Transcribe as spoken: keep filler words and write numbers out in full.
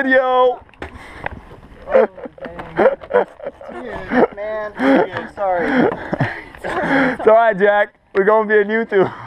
video. Oh, dang. Man, sorry. It's alright, Jack. We're gonna be on YouTube.